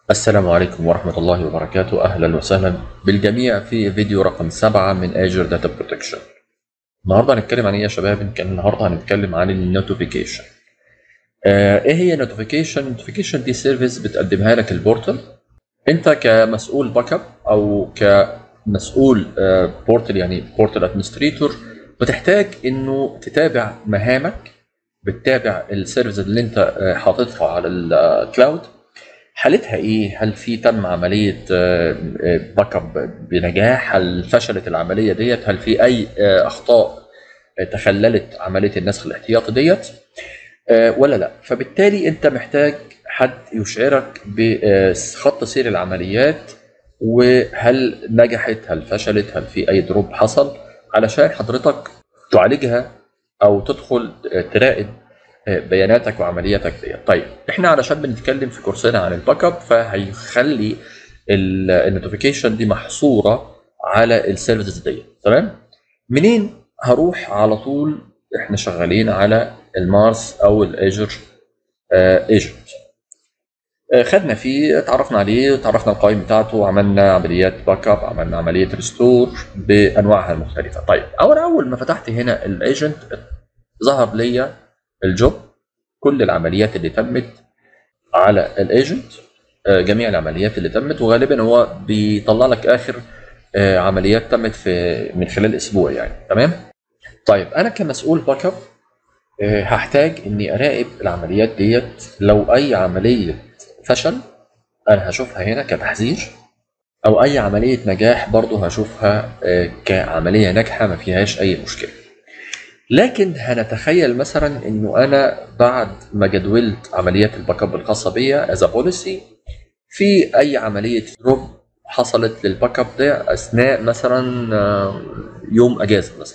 السلام عليكم ورحمة الله وبركاته. أهلا وسهلا بالجميع في فيديو رقم 7 من Azure Data Protection. النهاردة هنتكلم عن إيه يا شباب؟ النهاردة هنتكلم عن النوتيفيكيشن. إيه هي النوتيفيكيشن؟ النوتيفيكيشن دي سيرفيس بتقدمها لك البورتال. أنت كمسؤول باك اب أو كمسؤول بورتال، يعني بورتال ادمنستريتور، بتحتاج إنه تتابع مهامك، بتتابع السيرفيس اللي أنت حاططها على الكلاود، حالتها ايه؟ هل تم عمليه باك اب بنجاح؟ هل فشلت العمليه ديت؟ هل في اي اخطاء تخللت عمليه النسخ الاحتياطي ديت ولا لا؟ فبالتالي انت محتاج حد يشعرك بخط سير العمليات، وهل نجحت، هل فشلت، هل في اي دروب حصل، علشان حضرتك تعالجها او تدخل تراقب بياناتك وعملياتك ديت. طيب احنا علشان بنتكلم في كورسنا عن الباك اب، فهيخلي النوتيفيكيشن دي محصوره على السيرفيسز ديت. تمام؟ منين هروح؟ على طول احنا شغالين على المارس او الاجر ايجنت. خدنا فيه، اتعرفنا عليه، اتعرفنا على القوائم بتاعته، عملنا عمليات باك اب، عملنا عمليه ريستور بانواعها المختلفه. طيب اول ما فتحت هنا الايجنت ظهر ليا الجوب، كل العمليات اللي تمت على الايجنت، جميع العمليات اللي تمت، وغالبا هو بيطلع لك اخر عمليات تمت في من خلال اسبوع يعني. تمام؟ طيب انا كمسؤول باك اب هحتاج اني اراقب العمليات ديت. لو اي عمليه فشل انا هشوفها هنا كتحذير، او اي عمليه نجاح برضه هشوفها كعمليه ناجحه ما فيهاش اي مشكله. لكن هنتخيل مثلا انه انا بعد ما جدولت عمليات الباك اب الخاصه بيا از بوليسي، في اي عمليه دروب حصلت للباك اب ده اثناء مثلا يوم اجازه مثلا،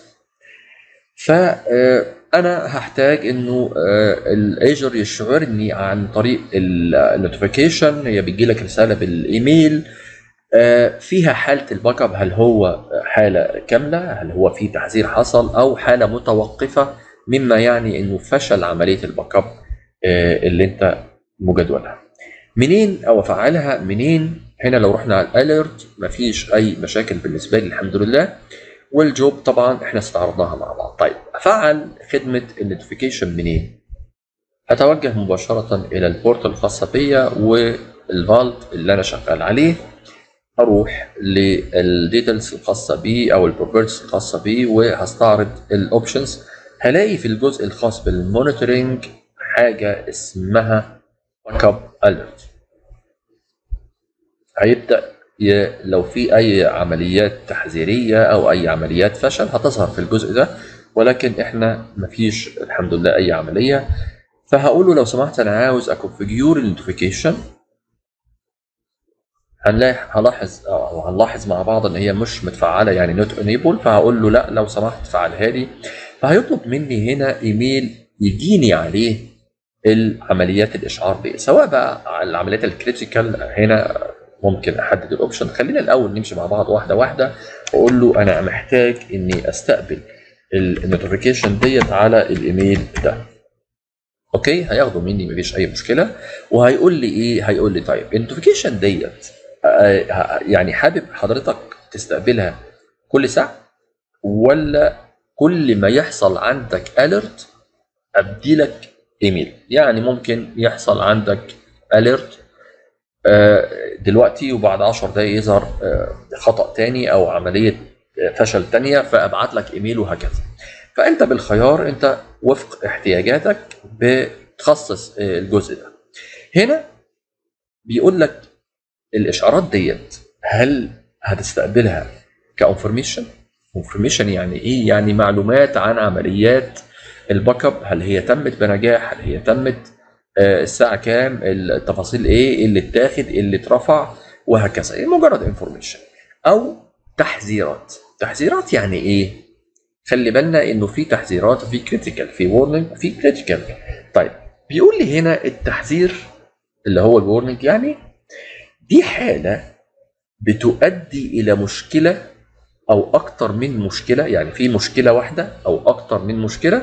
فانا هحتاج انه الايجر يشعرني عن طريق النوتيفيكيشن. هي بتجي لك رساله بالايميل فيها حاله الباك اب، هل هو حاله كامله، هل هو في تحذير حصل، او حاله متوقفه، مما يعني انه فشل عمليه الباك اب اللي انت مجدولها. منين او افعلها منين؟ هنا لو رحنا على الاليرت مفيش اي مشاكل بالنسبه لي الحمد لله، والجوب طبعا احنا استعرضناها مع بعض. طيب افعل خدمه النوتيفيكيشن منين؟ هتوجه مباشره الى البورتال الخاصه بيا والفالت اللي انا شغال عليه، هروح للديتيلز الخاصه بيه او البروبرتيز الخاصه بيه، وهستعرض الاوبشنز. هلاقي في الجزء الخاص بالمونيتورنج حاجه اسمها باك اب اليرت. هيبدا لو في اي عمليات تحذيريه او اي عمليات فشل هتظهر في الجزء ده، ولكن احنا مفيش الحمد لله اي عمليه. فهقول له لو سمحت انا عاوز اكونفيجور النوتيفيكيشن. هنلاحظ مع بعض ان هي مش متفعله، يعني نوت انيبل، فهقول له لا لو سمحت فعلها لي. فهيطلب مني هنا ايميل يجيني عليه العمليات الاشعار دي، سواء بقى على العمليات الكريتيكال. هنا ممكن احدد الاوبشن. خلينا الاول نمشي مع بعض واحده واحده، واقول له انا محتاج اني استقبل النوتيفيكيشن ديت على الايميل ده. اوكي، هياخده مني مفيش اي مشكله. وهيقول لي ايه؟ هيقول لي طيب النوتيفيكيشن ديت يعني حابب حضرتك تستقبلها كل ساعه، ولا كل ما يحصل عندك اليرت ابدي لك ايميل؟ يعني ممكن يحصل عندك اليرت دلوقتي وبعد 10 دقايق يظهر خطأ تاني او عملية فشل تانية، فابعت لك ايميل وهكذا. فانت بالخيار، انت وفق احتياجاتك بتخصص الجزء ده. هنا بيقول لك الاشعارات ديت هل هتستقبلها كانفورميشن؟ انفورميشن يعني ايه؟ يعني معلومات عن عمليات الباك اب، هل هي تمت بنجاح، هل هي تمت الساعه كام، التفاصيل ايه اللي اتاخد، إيه اللي اترفع، وهكذا. إيه مجرد انفورميشن. او تحذيرات. تحذيرات يعني ايه؟ خلي بالنا انه في تحذيرات، في كريتيكال، في وورنينج، في كريتيكال. طيب بيقول لي هنا التحذير اللي هو الورنينج، يعني دي حاله بتؤدي الى مشكله او اكتر من مشكله، يعني في مشكله واحده او اكتر من مشكله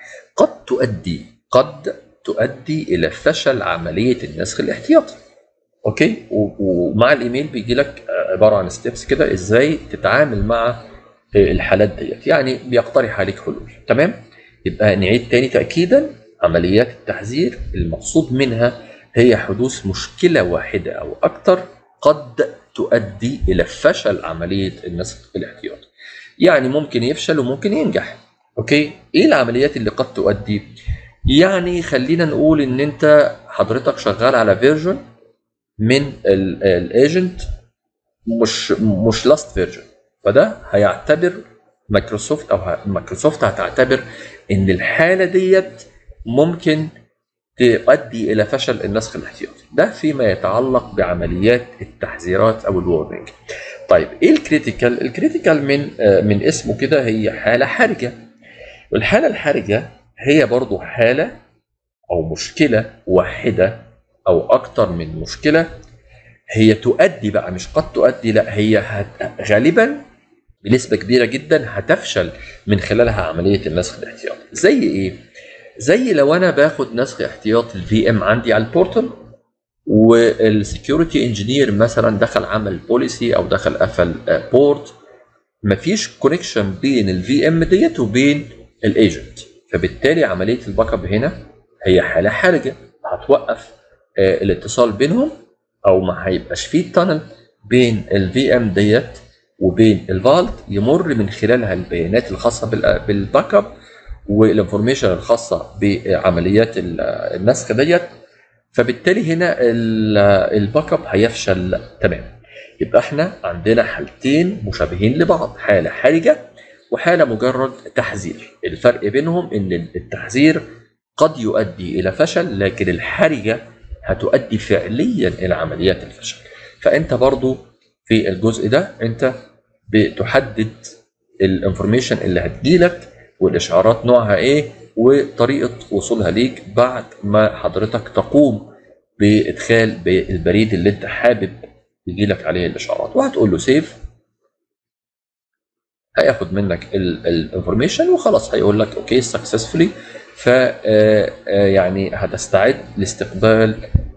قد تؤدي الى فشل عمليه النسخ الاحتياطي. اوكي. ومع الايميل بيجي لك عباره عن ستيبس كده ازاي تتعامل مع الحالات ديت، يعني بيقترح عليك حلول. تمام. يبقى نعيد تاني تاكيدا، عمليات التحذير المقصود منها هي حدوث مشكله واحده او اكثر قد تؤدي الى فشل عمليه النسخ الاحتياطي. يعني ممكن يفشل وممكن ينجح. اوكي. ايه العمليات اللي قد تؤدي؟ يعني خلينا نقول ان انت حضرتك شغال على فيرجن من الايجنت مش لاست فيرجن، فده هيعتبر مايكروسوفت مايكروسوفت هتعتبر ان الحاله ديت ممكن تؤدي الى فشل النسخ الاحتياطي. ده فيما يتعلق بعمليات التحذيرات او الورنينج. طيب ايه الكريتيكال؟ الكريتيكال من اسمه كده هي حاله حرجه، والحاله الحرجه هي برضو حاله او مشكله واحده او اكتر من مشكله، هي تؤدي بقى، مش قد تؤدي، لا هي غالبا بنسبه كبيره جدا هتفشل من خلالها عمليه النسخ الاحتياطي. زي ايه؟ زي لو انا باخد نسخ احتياطي الفي ام عندي على البورتال، والسكيورتي انجينير مثلا دخل عمل بوليسي او دخل قفل بورت، مفيش كونكشن بين الفي ام ديت وبين الايجنت، فبالتالي عمليه الباك اب هنا هي حاله حرجه هتوقف الاتصال بينهم، او ما هيبقاش فيه تانل بين الفي ام ديت وبين الفالت يمر من خلالها البيانات الخاصه بالباك اب والانفورميشن الخاصه بعمليات النسخ ديت، فبالتالي هنا الباك اب هيفشل. تمام. يبقى احنا عندنا حالتين مشابهين لبعض، حاله حرجه وحاله مجرد تحذير. الفرق بينهم ان التحذير قد يؤدي الى فشل، لكن الحرجه هتؤدي فعليا الى عمليات الفشل. فانت برضو في الجزء ده انت بتحدد الانفورميشن اللي هتجيلك والاشعارات نوعها ايه وطريقه وصولها ليك بعد ما حضرتك تقوم بادخال البريد اللي انت حابب يجيلك عليه الاشعارات، وهتقول له سيف، هياخد منك الانفورميشن وخلاص هيقول لك اوكي سكسسفولي، ف يعني هتستعد لاستقبال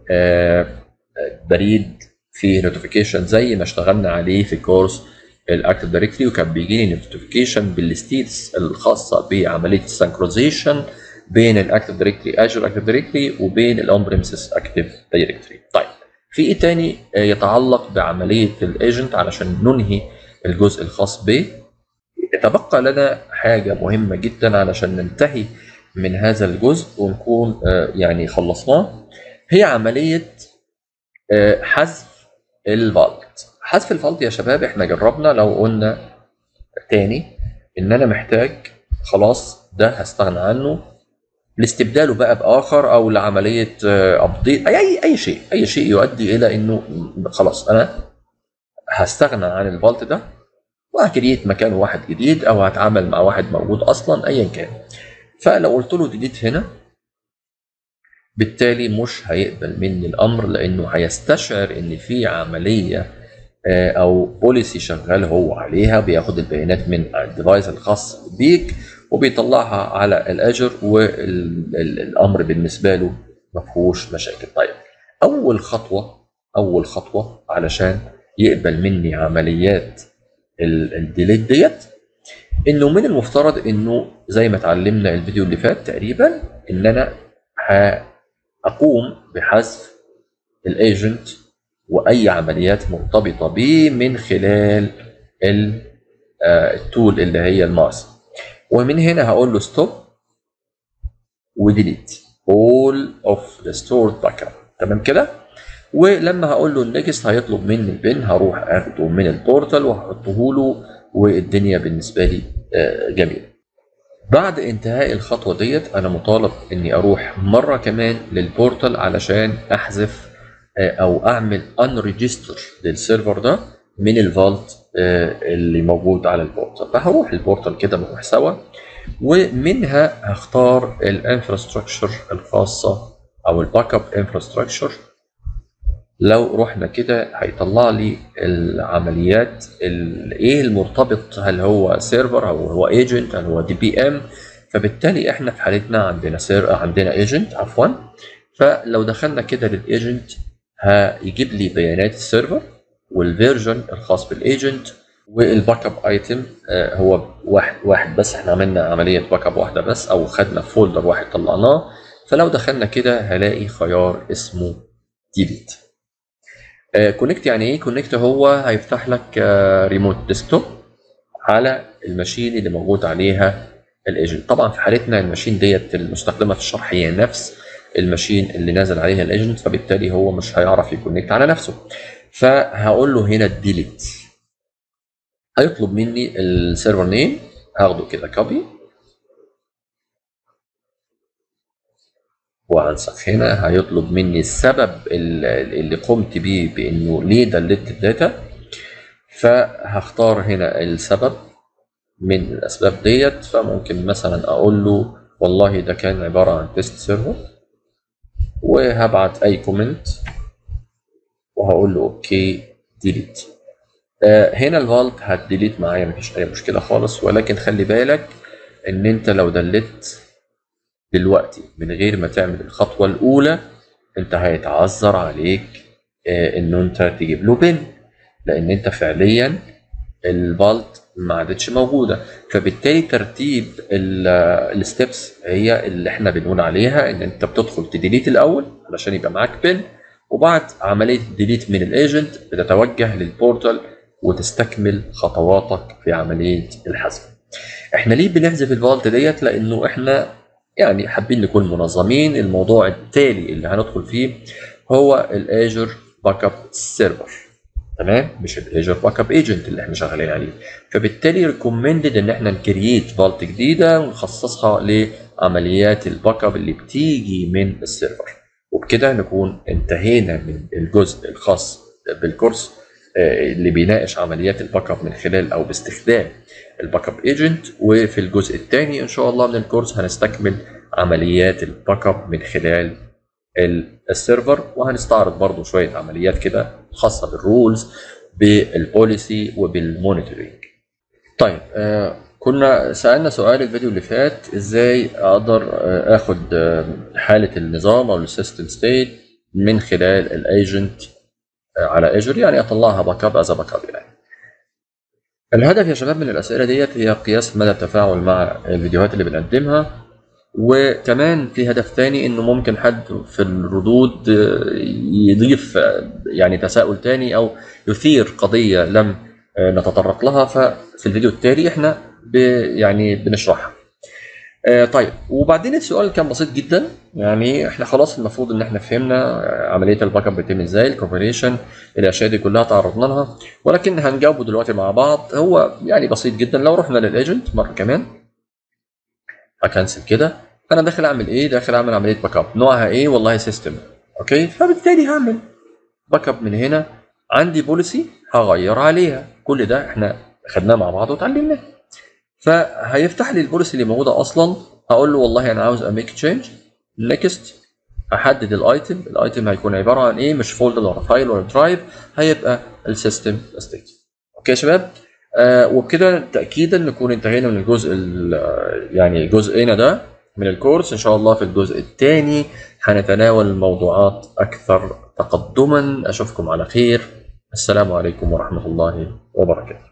بريد في نوتيفيكيشن زي ما اشتغلنا عليه في كورس الاكتف دايركتري، وكان بيجي لي نوتيفيكيشن بالستيتس الخاصه بعمليه السنكروزيشن بين الاكتف دايركتري اجر اكتف دايركتري وبين الاون بريمسز اكتف دايركتري. طيب في ايه تاني يتعلق بعمليه الايجنت علشان ننهي الجزء الخاص به؟ يتبقى لنا حاجه مهمه جدا علشان ننتهي من هذا الجزء ونكون يعني خلصناه، هي عمليه حذف الفالت. حذف الفالت يا شباب احنا جربنا لو قلنا تاني ان انا محتاج خلاص ده هستغنى عنه لاستبداله بقى باخر او لعمليه ابديت، اي شيء يؤدي الى انه خلاص انا هستغنى عن الفالت ده وهكريت مكانه واحد جديد او هتعامل مع واحد موجود اصلا ايا كان. فلو قلت له ديليت هنا بالتالي مش هيقبل مني الامر، لانه هيستشعر ان في عمليه او بوليسي شغال هو عليها، بياخد البيانات من الديفايس الخاص بيك وبيطلعها على الاجر، والامر بالنسبه له ما فيهوش مشاكل. طيب اول خطوه علشان يقبل مني عمليات الديليت ديت، انه من المفترض انه زي ما اتعلمنا الفيديو اللي فات تقريبا ان انا هقوم بحذف الايجنت واي عمليات مرتبطه به من خلال التول اللي هي الماس، ومن هنا هقول له ستوب وديليت all of the stored backup. تمام كده. ولما هقول له النكست هيطلب مني البن، هروح اخده من البورتال وهحطه له والدنيا بالنسبه لي جميله. بعد انتهاء الخطوه ديت انا مطالب اني اروح مره كمان للبورتال علشان احذف او اعمل انريجستر للسيرفر ده من الفالت اللي موجود على البورتال. فهروح البورتال كده نروح سوا، ومنها هختار الانفراستراكشر الخاصه او الباك اب انفراستراكشر. لو رحنا كده هيطلع لي العمليات ايه المرتبط، هل هو سيرفر او هو ايجنت هل هو دي بي ام. فبالتالي احنا في حالتنا عندنا عندنا ايجنت عفوا. فلو دخلنا كده للايجنت هيجيب لي بيانات السيرفر والفيرجن الخاص بالايجنت والباك اب ايتم. هو واحد بس، احنا عملنا عمليه باك اب واحده بس، او خدنا فولدر واحد طلعناه. فلو دخلنا كده هلاقي خيار اسمه ديليت. كونكت يعني ايه؟ كونكت هو هيفتح لك ريموت ديسكتوب على الماشين اللي موجود عليها الايجنت. طبعا في حالتنا الماشين ديت المستخدمه في الشرح هي نفس الماشين اللي نازل عليها الايجنت، فبالتالي هو مش هيعرف يكونكت على نفسه. فهقول له هنا ديليت. هيطلب مني السيرفر نيم، هاخده كده كوبي وانسخ. هنا هيطلب مني السبب اللي قمت بيه بانه ليه دلت الداتا، فهختار هنا السبب من الاسباب ديت. فممكن مثلا اقول له والله ده كان عباره عن تيست سيرفر، وهبعت اي كومنت وهقول له اوكي ديليت. هنا الفالت هتديليت معايا، مفيش اي مشكله خالص، ولكن خلي بالك ان انت لو دلت دلوقتي من غير ما تعمل الخطوه الاولى انت هيتعذر عليك انه انت تجيب له بن، لان انت فعليا الفالت ما عادتش موجوده. فبالتالي ترتيب الستبس هي اللي احنا بنقول عليها ان انت بتدخل تديليت الاول علشان يبقى معاك بن، وبعد عمليه الديليت من الايجنت بتتوجه للبورتال وتستكمل خطواتك في عمليه الحذف. احنا ليه بنحذف الفالت ديت؟ لانه احنا يعني حابين نكون منظمين. الموضوع التالي اللي هندخل فيه هو الاجر باك اب سيرفر، تمام، مش الاجر باك اب ايجنت اللي احنا شغالين عليه. فبالتالي ريكومندد ان احنا نكرييت فالت جديده ونخصصها لعمليات الباك اب اللي بتيجي من السيرفر. وبكده نكون انتهينا من الجزء الخاص بالكورس اللي بيناقش عمليات الباك اب من خلال او باستخدام الباك اب ايجنت. وفي الجزء الثاني ان شاء الله من الكورس هنستكمل عمليات الباك اب من خلال السيرفر، وهنستعرض برضو شويه عمليات كده خاصه بالرولز بالبوليسي وبالمونيتورنج. طيب كنا سألنا سؤال الفيديو اللي فات ازاي اقدر اخد حاله النظام او السيستم ستيت من خلال الايجنت على اجر، يعني اطلعها باك اب از باك اب. يعني الهدف يا شباب من الاسئله ديت هي قياس مدى التفاعل مع الفيديوهات اللي بنقدمها، وكمان في هدف تاني انه ممكن حد في الردود يضيف يعني تساؤل تاني او يثير قضيه لم نتطرق لها، ففي الفيديو التالي احنا يعني بنشرحها. طيب، وبعدين السؤال كان بسيط جدا. يعني احنا خلاص المفروض ان احنا فهمنا عمليه الباك اب بتتم ازاي، الكونفيجريشن، الاشياء دي كلها تعرضنا لها، ولكن هنجاوبه دلوقتي مع بعض. هو يعني بسيط جدا. لو رحنا للايجنت مره كمان هكنسل كده، فانا داخل اعمل ايه؟ داخل اعمل عمليه باك اب، نوعها ايه؟ والله سيستم. اوكي، فبالتالي هعمل باك اب من هنا. عندي بوليسي هغير عليها. كل ده احنا خدناه مع بعض وتعلمناه. فهيفتح لي البوليسي اللي موجوده اصلا. هقول له والله انا عاوز اميك تشينج، نيكست، احدد الايتم هيكون عباره عن ايه، مش فولدر ولا فايل ولا درايف، هيبقى السيستم ستيت. اوكي يا شباب، وبكده تاكيدا نكون انتهينا من الجزء يعني جزئنا ده من الكورس. ان شاء الله في الجزء الثاني هنتناول الموضوعات اكثر تقدما. اشوفكم على خير. السلام عليكم ورحمه الله وبركاته.